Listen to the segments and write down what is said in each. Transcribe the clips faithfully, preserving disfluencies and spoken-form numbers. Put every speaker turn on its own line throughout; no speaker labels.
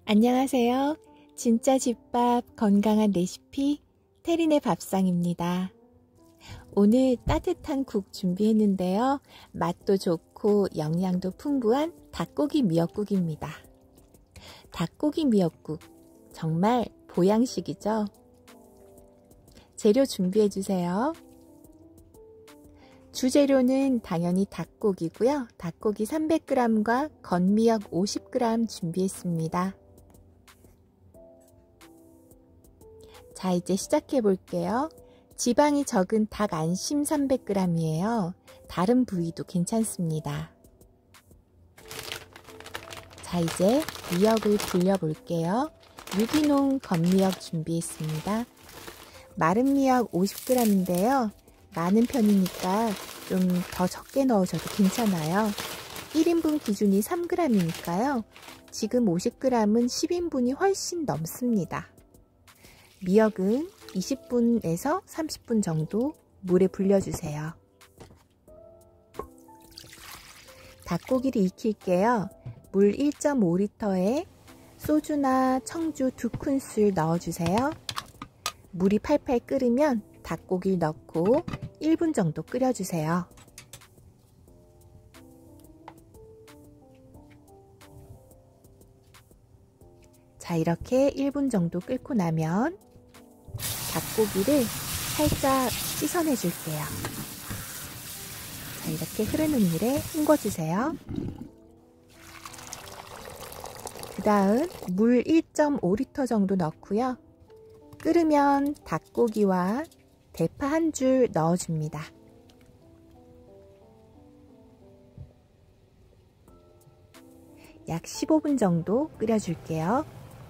안녕하세요. 진짜 집밥 건강한 레시피 테린의 밥상입니다. 오늘 따뜻한 국 준비했는데요. 맛도 좋고 영양도 풍부한 닭고기 미역국입니다. 닭고기 미역국 정말 보양식이죠. 재료 준비해주세요. 주재료는 당연히 닭고기고요. 닭고기 삼백 그램과 건미역 오십 그램 준비했습니다. 자, 이제 시작해 볼게요. 지방이 적은 닭 안심 삼백 그램이에요. 다른 부위도 괜찮습니다. 자, 이제 미역을 불려 볼게요. 유기농 건미역 준비했습니다. 마른 미역 오십 그램인데요. 많은 편이니까 좀 더 적게 넣으셔도 괜찮아요. 일 인분 기준이 삼 그램이니까요. 지금 오십 그램은 십 인분이 훨씬 넘습니다. 미역은 이십 분에서 삼십 분 정도 물에 불려주세요. 닭고기를 익힐게요. 물 일 점 오 리터에 소주나 청주 두 큰술 넣어주세요. 물이 팔팔 끓으면 닭고기를 넣고 일 분 정도 끓여주세요. 자, 이렇게 일 분 정도 끓고 나면 닭고기를 살짝 씻어내 줄게요. 자, 이렇게 흐르는 물에 헹궈주세요. 그 다음 물 일 점 오 리터 정도 넣고요. 끓으면 닭고기와 대파 한 줄 넣어줍니다. 약 십오 분 정도 끓여줄게요.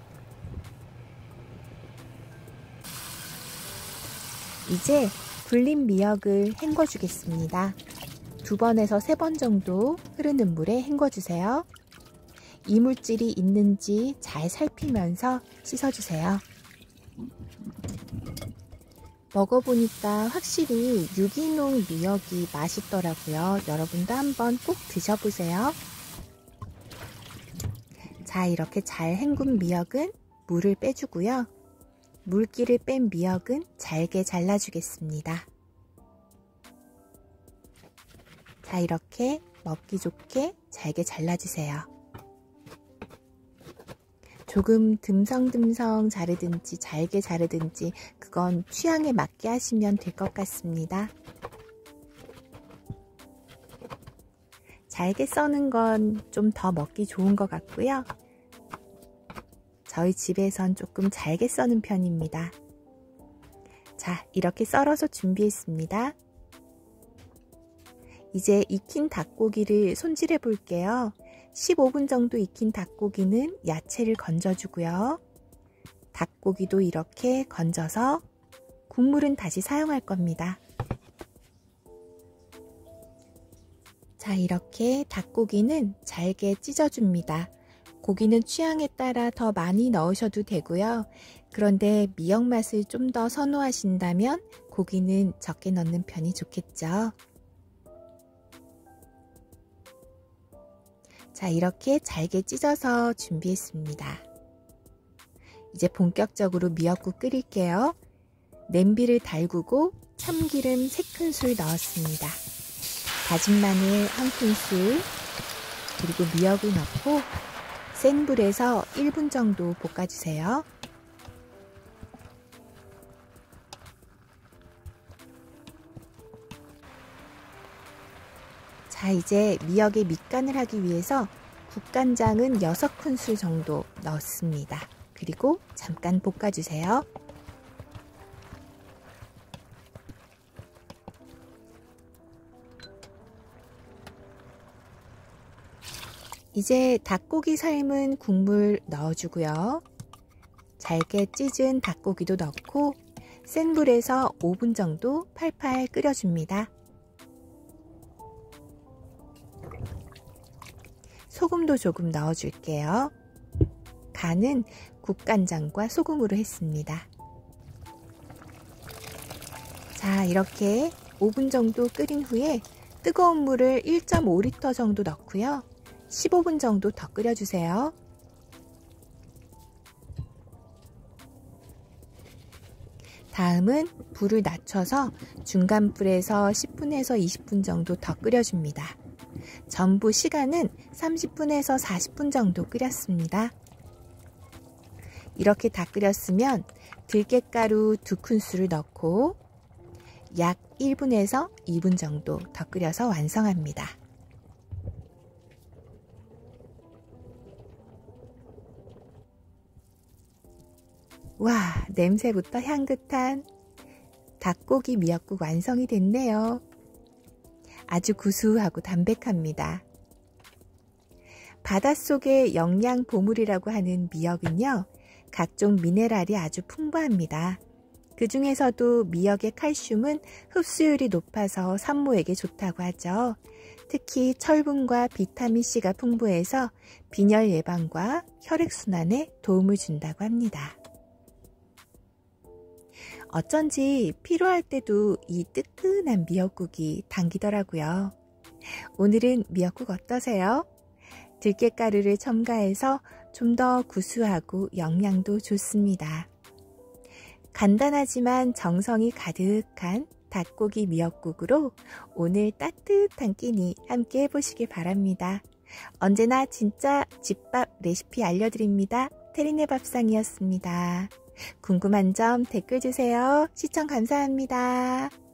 이제 불린 미역을 헹궈 주겠습니다. 두 번에서 세 번 정도 흐르는 물에 헹궈 주세요. 이물질이 있는지 잘 살피면서 씻어 주세요. 먹어보니까 확실히 유기농 미역이 맛있더라고요. 여러분도 한번 꼭 드셔보세요. 자, 이렇게 잘 헹군 미역은 물을 빼주고요. 물기를 뺀 미역은 잘게 잘라주겠습니다. 자, 이렇게 먹기 좋게 잘게 잘라주세요. 조금 듬성듬성 자르든지 잘게 자르든지 그건 취향에 맞게 하시면 될 것 같습니다. 잘게 써는 건 좀 더 먹기 좋은 것 같고요. 저희 집에선 조금 잘게 써는 편입니다. 자, 이렇게 썰어서 준비했습니다. 이제 익힌 닭고기를 손질해 볼게요. 십오 분 정도 익힌 닭고기는 야채를 건져주고요. 닭고기도 이렇게 건져서 국물은 다시 사용할 겁니다. 자, 이렇게 닭고기는 잘게 찢어줍니다. 고기는 취향에 따라 더 많이 넣으셔도 되고요. 그런데 미역 맛을 좀 더 선호하신다면 고기는 적게 넣는 편이 좋겠죠. 자, 이렇게 잘게 찢어서 준비했습니다. 이제 본격적으로 미역국 끓일게요. 냄비를 달구고 참기름 세 큰술 넣었습니다. 다진 마늘 한 큰술, 그리고 미역을 넣고 센 불에서 일 분 정도 볶아주세요. 자, 이제 미역에 밑간을 하기 위해서 국간장은 여섯 큰술 정도 넣습니다. 그리고 잠깐 볶아주세요. 이제 닭고기 삶은 국물 넣어주고요. 잘게 찢은 닭고기도 넣고 센 불에서 오 분 정도 팔팔 끓여줍니다. 소금도 조금 넣어줄게요. 간은 국간장과 소금으로 했습니다. 자, 이렇게 오 분 정도 끓인 후에 뜨거운 물을 일 점 오 리터 정도 넣고요. 십오 분 정도 더 끓여주세요. 다음은 불을 낮춰서 중간 불에서 십 분에서 이십 분 정도 더 끓여줍니다. 전부 시간은 삼십 분에서 사십 분 정도 끓였습니다. 이렇게 다 끓였으면 들깨가루 두 큰술을 넣고 약 일 분에서 이 분 정도 더 끓여서 완성합니다. 와, 냄새부터 향긋한 닭고기 미역국 완성이 됐네요. 아주 구수하고 담백합니다. 바닷속의 영양 보물이라고 하는 미역은요, 각종 미네랄이 아주 풍부합니다. 그 중에서도 미역의 칼슘은 흡수율이 높아서 산모에게 좋다고 하죠. 특히 철분과 비타민C가 풍부해서 빈혈 예방과 혈액순환에 도움을 준다고 합니다. 어쩐지 피로할 때도 이 뜨끈한 미역국이 당기더라고요. 오늘은 미역국 어떠세요? 들깨가루를 첨가해서 좀 더 구수하고 영양도 좋습니다. 간단하지만 정성이 가득한 닭고기 미역국으로 오늘 따뜻한 끼니 함께 해보시길 바랍니다. 언제나 진짜 집밥 레시피 알려드립니다. 테리네 밥상이었습니다. 궁금한 점 댓글 주세요. 시청 감사합니다.